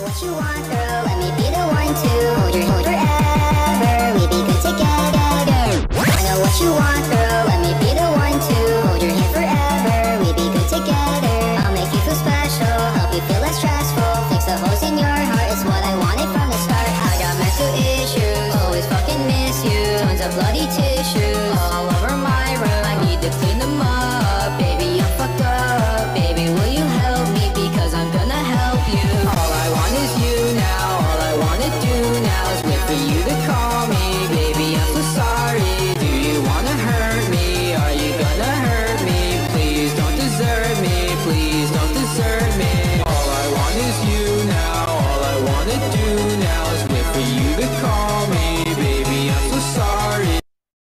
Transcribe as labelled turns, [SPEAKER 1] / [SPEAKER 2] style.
[SPEAKER 1] what you want, girl. Let me be the one to hold your hand forever. We be good together. I know what you want, girl. Let me be the one to hold your hand forever. We be good together. I'll make you feel special, help you feel less stressful. Fix the holes in your heart, it's what I wanted from the start. I got mental issues, always fucking miss you. Tons of bloody tissues all over my room. I need to clean them up, baby. I'm fucked up, baby. Will you help me? Because I'm gonna help you. All I want is you now. All I wanna do now is wait for you to call me, baby. I'm so sorry. Do you wanna hurt me? Are you gonna hurt